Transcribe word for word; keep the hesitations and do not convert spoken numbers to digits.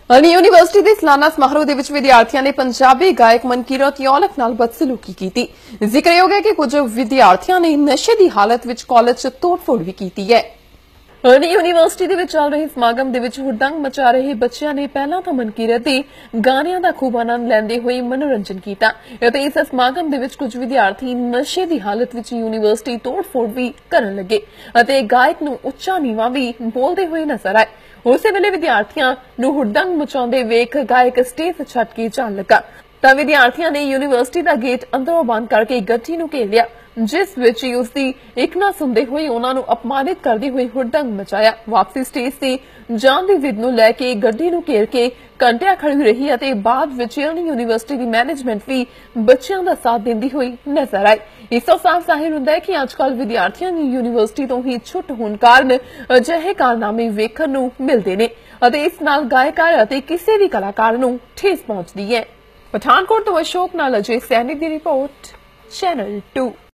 Ali university ਦੇ ਸਾਲਾਨਾ ਸਮਾਰੋਹ ਦੇ ਵਿੱਚ ਵਿਦਿਆਰਥੀਆਂ ਨੇ ਪੰਜਾਬੀ ਗਾਇਕ ਮਨਕੀਰਤ ਔਲਖ ਨਾਲ ਬਦਸਲੂਕੀ ਕੀਤੀ। ਜ਼ਿਕਰਯੋਗ ਹੈ ਕਿ ਕੁਝ ਵਿਦਿਆਰਥੀਆਂ ਨੇ ਨਸ਼ੇ ਦੀ ਹਾਲਤ ਵਿੱਚ ਕਾਲਜ 'ਚ ਤੋੜਫੋੜ ਵੀ ਕੀਤੀ ਹੈ। ਅਲੀ ਯੂਨੀਵਰਸਿਟੀ ਦੇ ਵਿੱਚ ਚੱਲ ਰਹੇ ਸਮਾਗਮ ਦੇ ਵਿੱਚ ਹੁੜਦੰਗ ਮਚਾ ਰਹੇ ਬੱਚਿਆਂ ਨੇ ਪਹਿਲਾਂ ਤਾਂ ਮਨਕੀਰਤ ਦੇ ਗਾਣਿਆਂ ਦਾ ਖੂਬ ਆਨੰਦ ਲੈਂਦੇ ਹੋਏ ਮਨੋਰੰਜਨ ਕੀਤਾ ਅਤੇ ਇਸ ਸਮਾਗਮ ਦੇ ਵਿੱਚ ਕੁਝ ਵਿਦਿਆਰਥੀ ਨਸ਼ੇ ਦੀ ਹਾਲਤ ਵਿੱਚ ਯੂਨੀਵਰਸਿਟੀ ਤੋੜਫੋੜ ਵੀ ਕਰਨ ਲੱਗੇ ਅਤੇ ਗਾਇਕ ਨੂੰ ਉੱਚਾ ਨੀਵਾਂ ਵੀ ਬੋਲਦੇ ਹੋਏ ਨਜ਼ਰ ਆਏ। ਉਸੇ ਵੇਲੇ ਵਿਦਿਆਰਥੀਆਂ ਨੂੰ ਹੁੜਦੰਗ ਮਚਾਉਂਦੇ ਵੇਖ ਗਾਇਕ ਸਟੇਜ ਛੱਡ ਕੇ ਜਾਣ ਲੱਗਾ ਤਾਂ ਵਿਦਿਆਰਥੀਆਂ ਨੇ ਯੂਨੀਵਰਸਿਟੀ ਦਾ ਗੇਟ ਅੰਦਰੋਂ ਬੰਦ ਕਰਕੇ ਗੱਡੀ ਨੂੰ ਘੇਰ ਲਿਆ, ਜਿਸ ਵਿੱਚ ਉਸ ਦੀ ਇੱਕ ਨਾ ਸੁਣਦੇ ਹੋਏ ਉਹਨਾਂ ਨੂੰ ਅਪਮਾਨਿਤ ਕਰਦੇ ਹੋਏ ਹੁੜਦੰਗ ਮਚਾਇਆ। ਵਾਪਸੀ ਸਟੇਜ ਤੇ ਜਾਣ ਦੀ ਜ਼ਿੱਦ ਨੂੰ ਲੈ ਕੇ ਗੱਡੀ ਨੂੰ ਘੇਰ ਕੇ ਘੰਟਿਆਂ ਖੜੀ ਰਹੀ ਅਤੇ ਬਾਅਦ ਵਿੱਚ ਯੂਨੀਵਰਸਿਟੀ ਦੀ ਮੈਨੇਜਮੈਂਟ ਵੀ ਬੱਚਿਆਂ ਦਾ ਸਾਥ ਦਿੰਦੀ ਹੋਈ ਨਜ਼ਰ ਆਈ। ਇਸ ਤੋਂ ਸਾਫ਼ ਜ਼ਾਹਿਰ ਹੁੰਦਾ ਹੈ ਕਿ ਅੱਜਕੱਲ ਵਿਦਿਆਰਥੀਆਂ ਨੂੰ ਯੂਨੀਵਰਸਿਟੀ ਤੋਂ ਹੀ ਛੁੱਟ ਹੋਣ ਕਾਰਨ ਅਜਿਹੇ ਕਾਰਨਾਮੇ ਵੇਖਣ ਨੂੰ ਮਿਲਦੇ ਨੇ ਅਤੇ ਇਸ ਨਾਲ ਗਾਇਕਾਰ ਅਤੇ ਕਿਸੇ ਵੀ ਕਲਾਕਾਰ ਨੂੰ ਠੇਸ ਪਹੁੰਚਦੀ ਹੈ। ਪਠਾਨਕੋਟ ਤੋਂ ਅਸ਼ੋਕ ਨਾਲ ਅਜੇ ਸੈਣੀ ਦੀ ਰਿਪੋਰਟ, ਚੈਨਲ ਟੂ।